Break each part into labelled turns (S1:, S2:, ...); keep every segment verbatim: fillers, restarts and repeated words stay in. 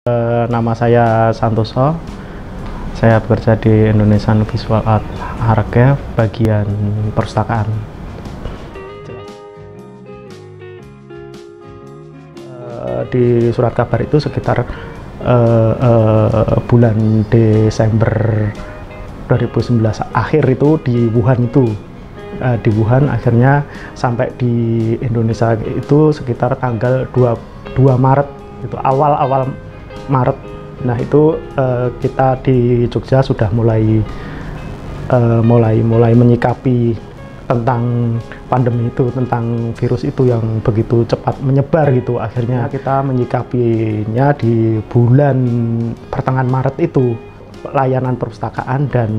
S1: Nama saya Santoso, saya bekerja di Indonesian Visual Art Archive bagian perpustakaan. Di surat kabar itu sekitar uh, uh, bulan Desember dua ribu sembilan belas akhir itu di Wuhan itu uh, di Wuhan akhirnya sampai di Indonesia itu sekitar tanggal dua puluh dua Maret itu awal-awal Maret. Nah itu uh, kita di Jogja sudah mulai uh, mulai mulai menyikapi tentang pandemi itu, tentang virus itu yang begitu cepat menyebar gitu. Akhirnya kita menyikapinya di bulan pertengahan Maret itu, layanan perpustakaan dan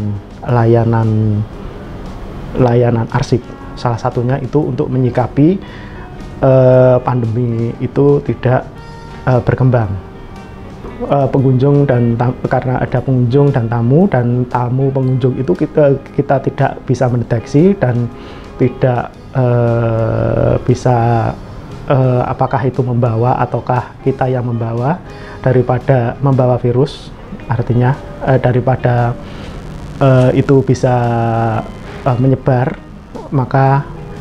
S1: layanan layanan arsip. Salah satunya itu untuk menyikapi uh, pandemi itu tidak uh, berkembang. Uh, pengunjung dan karena ada pengunjung dan tamu dan tamu pengunjung itu kita kita tidak bisa mendeteksi dan tidak uh, bisa uh, apakah itu membawa ataukah kita yang membawa, daripada membawa virus, artinya uh, daripada uh, itu bisa uh, menyebar, maka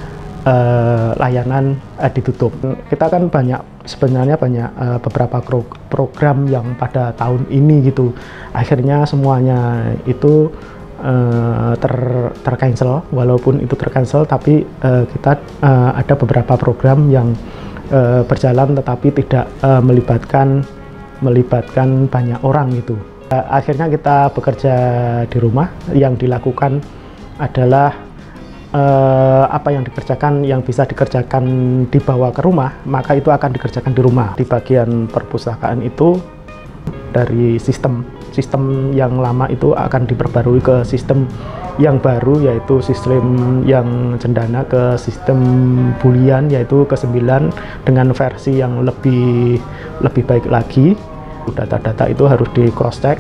S1: uh, layanan uh, ditutup. Kita kan banyak sebenarnya banyak uh, beberapa program yang pada tahun ini gitu, akhirnya semuanya itu uh, ter tercancel. Walaupun itu tercancel, tapi uh, kita uh, ada beberapa program yang uh, berjalan tetapi tidak uh, melibatkan melibatkan banyak orang gitu. Uh, akhirnya kita bekerja di rumah. Yang dilakukan adalah Uh, apa yang dikerjakan, yang bisa dikerjakan dibawa ke rumah, maka itu akan dikerjakan di rumah. Di bagian perpustakaan itu dari sistem sistem yang lama itu akan diperbarui ke sistem yang baru, yaitu sistem yang cendana ke sistem Boolean, yaitu ke sembilan dengan versi yang lebih lebih baik lagi. Data-data itu harus di cross check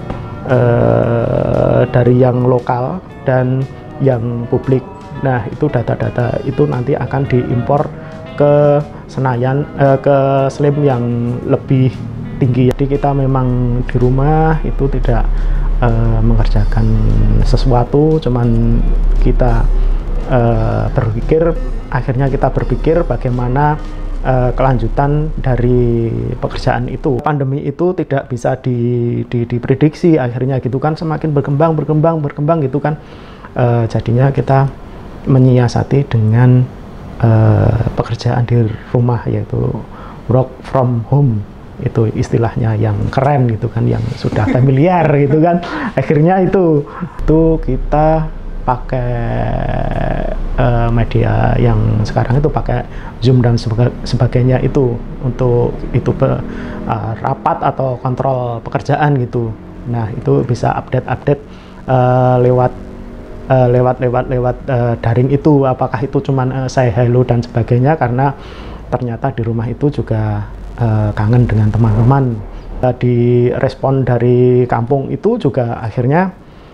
S1: uh, dari yang lokal dan yang publik. Nah itu data-data itu nanti akan diimpor ke Senayan, eh, ke Slim yang lebih tinggi. Jadi kita memang di rumah itu tidak eh, mengerjakan sesuatu, cuman kita eh, berpikir, akhirnya kita berpikir bagaimana eh, kelanjutan dari pekerjaan itu. Pandemi itu tidak bisa di, di, diprediksi akhirnya gitu kan, semakin berkembang, berkembang, berkembang gitu kan. Eh, jadinya kita menyiasati dengan uh, pekerjaan di rumah, yaitu work from home, itu istilahnya yang keren gitu kan, yang sudah familiar gitu kan. Akhirnya itu itu kita pakai uh, media yang sekarang itu pakai Zoom dan sebagainya itu untuk itu uh, rapat atau kontrol pekerjaan gitu. Nah itu bisa update-update uh, lewat Uh, lewat lewat lewat uh, daring itu, apakah itu cuman uh, say hello dan sebagainya, karena ternyata di rumah itu juga uh, kangen dengan teman-teman. Uh, di respon dari kampung itu juga akhirnya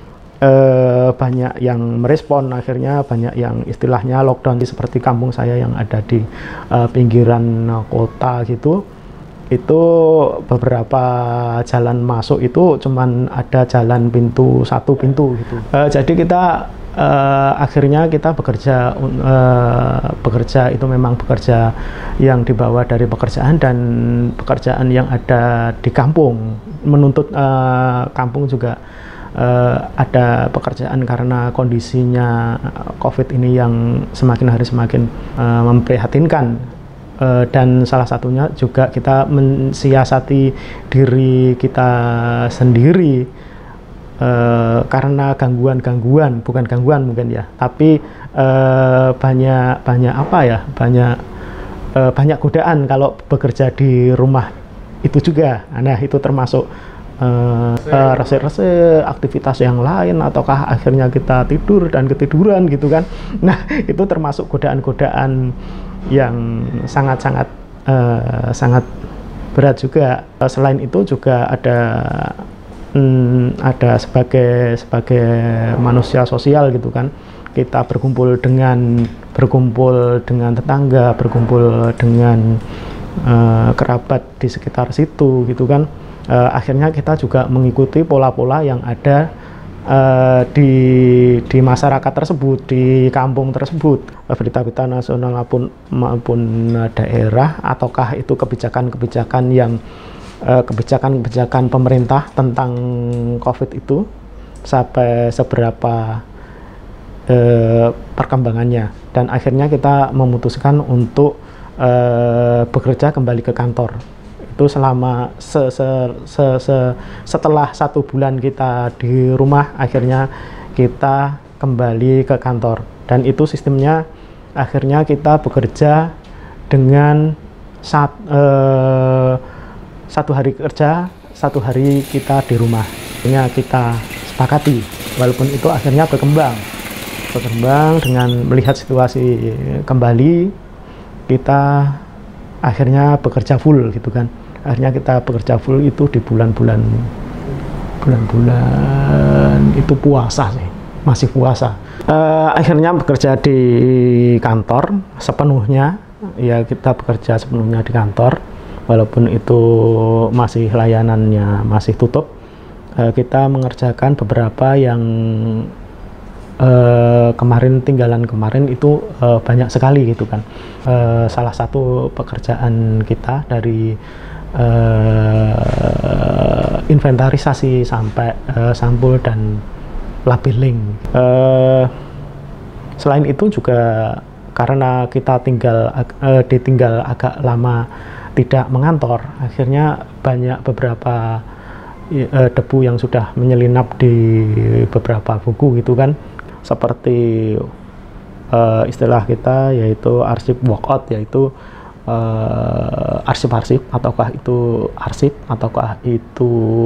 S1: uh, banyak yang merespon, akhirnya banyak yang istilahnya lockdown, seperti kampung saya yang ada di uh, pinggiran kota gitu. Itu beberapa jalan masuk itu cuman ada jalan pintu satu pintu gitu. Uh, jadi kita uh, akhirnya kita bekerja uh, bekerja itu memang bekerja yang dibawa dari pekerjaan dan pekerjaan yang ada di kampung. Menuntut uh, kampung juga uh, ada pekerjaan karena kondisinya COVID ini yang semakin hari semakin uh, memprihatinkan. Uh, dan salah satunya juga kita mensiasati diri kita sendiri uh, karena gangguan-gangguan, bukan gangguan mungkin ya, tapi uh, banyak banyak apa ya, banyak uh, banyak godaan kalau bekerja di rumah itu juga. Nah itu termasuk uh, uh, rese-rese aktivitas yang lain, ataukah akhirnya kita tidur dan ketiduran gitu kan. Nah itu termasuk godaan-godaan yang sangat-sangat uh, sangat berat juga. Selain itu juga ada hmm, ada sebagai sebagai manusia sosial gitu kan, kita berkumpul dengan berkumpul dengan tetangga, berkumpul dengan uh, kerabat di sekitar situ gitu kan. uh, akhirnya kita juga mengikuti pola-pola yang ada uh, di di masyarakat tersebut, di kampung tersebut, berita-berita nasional maupun maupun daerah, ataukah itu kebijakan-kebijakan yang kebijakan-kebijakan pemerintah tentang COVID itu sampai seberapa eh, perkembangannya, dan akhirnya kita memutuskan untuk eh, bekerja kembali ke kantor. Itu selama se -se -se -se setelah satu bulan kita di rumah, akhirnya kita kembali ke kantor, dan itu sistemnya akhirnya kita bekerja dengan saat eh, satu hari kerja, satu hari kita di rumah. Akhirnya kita sepakati, walaupun itu akhirnya berkembang, berkembang dengan melihat situasi kembali, kita akhirnya bekerja full gitu kan. Akhirnya kita bekerja full itu di bulan-bulan, bulan-bulan itu puasa sih, masih puasa. Uh, akhirnya bekerja di kantor sepenuhnya, ya kita bekerja sepenuhnya di kantor. Walaupun itu masih layanannya masih tutup, eh, kita mengerjakan beberapa yang eh, kemarin tinggalan kemarin itu eh, banyak sekali gitu kan. Eh, salah satu pekerjaan kita dari eh, inventarisasi sampai eh, sampul dan labeling. Eh, selain itu juga karena kita tinggal eh, ditinggal agak lama tidak mengantor, akhirnya banyak beberapa e, debu yang sudah menyelinap di beberapa buku gitu kan, seperti e, istilah kita yaitu arsip walkout, yaitu arsip-arsip, ataukah itu arsip ataukah itu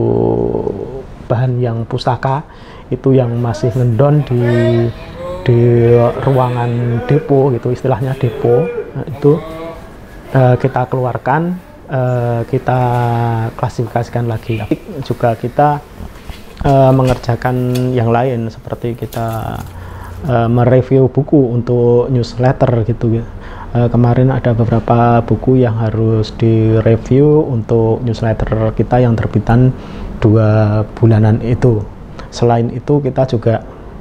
S1: bahan yang pustaka, itu yang masih ngendon di di ruangan depo gitu, istilahnya depo. Nah, itu Uh, kita keluarkan, uh, kita klasifikasikan lagi. Juga kita uh, mengerjakan yang lain, seperti kita uh, mereview buku untuk newsletter gitu. Uh, kemarin ada beberapa buku yang harus direview untuk newsletter kita yang terbitan dua bulanan itu. Selain itu kita juga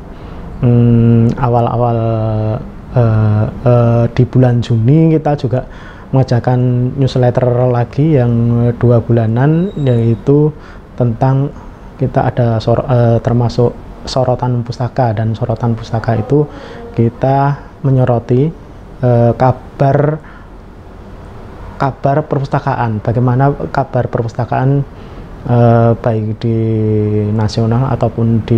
S1: awal-awal um, uh, uh, di bulan Juni kita juga mengerjakan newsletter lagi yang dua bulanan, yaitu tentang kita ada sor, uh, termasuk sorotan pustaka, dan sorotan pustaka itu kita menyoroti uh, kabar kabar perpustakaan, bagaimana kabar perpustakaan uh, baik di nasional ataupun di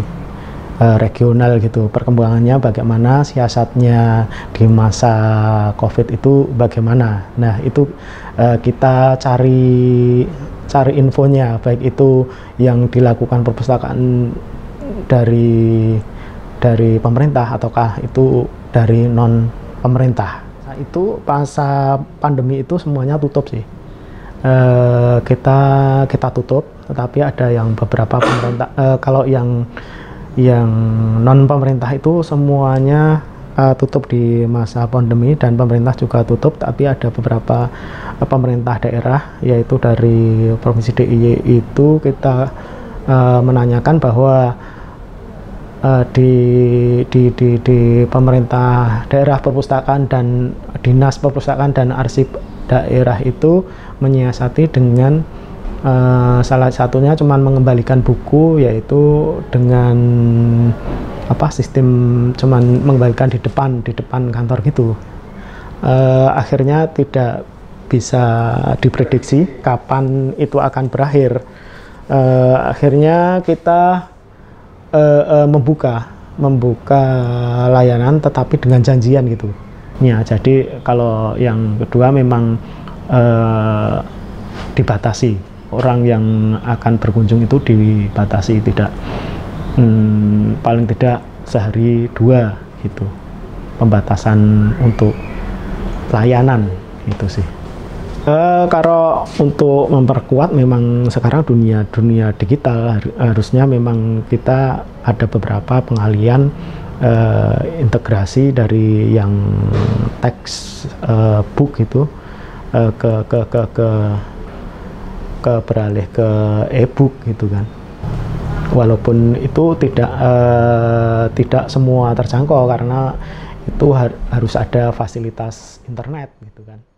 S1: regional gitu, perkembangannya bagaimana, siasatnya di masa COVID itu bagaimana. Nah itu uh, kita cari cari infonya, baik itu yang dilakukan perpustakaan dari dari pemerintah ataukah itu dari non pemerintah. Nah, itu masa pandemi itu semuanya tutup sih. Uh, kita kita tutup, tetapi ada yang beberapa pemerintah, uh, kalau yang yang non pemerintah itu semuanya uh, tutup di masa pandemi, dan pemerintah juga tutup, tapi ada beberapa uh, pemerintah daerah, yaitu dari Provinsi D I Y itu kita uh, menanyakan bahwa uh, di, di, di, di pemerintah daerah perpustakaan dan dinas perpustakaan dan arsip daerah itu menyiasati dengan Uh, salah satunya cuman mengembalikan buku, yaitu dengan apa sistem cuman mengembalikan di depan di depan kantor gitu. Uh, akhirnya tidak bisa diprediksi kapan itu akan berakhir. Uh, akhirnya kita uh, uh, membuka membuka layanan, tetapi dengan janjian gitu. Ya, jadi kalau yang kedua memang uh, dibatasi. Orang yang akan berkunjung itu dibatasi, tidak hmm, paling tidak sehari dua gitu, pembatasan untuk layanan itu sih. Uh, kalau untuk memperkuat, memang sekarang dunia dunia digital harusnya memang kita ada beberapa pengalian uh, integrasi dari yang teks uh, book itu uh, ke ke ke ke ke beralih ke e-book gitu kan. Walaupun itu tidak uh, tidak semua terjangkau karena itu har harus ada fasilitas internet gitu kan.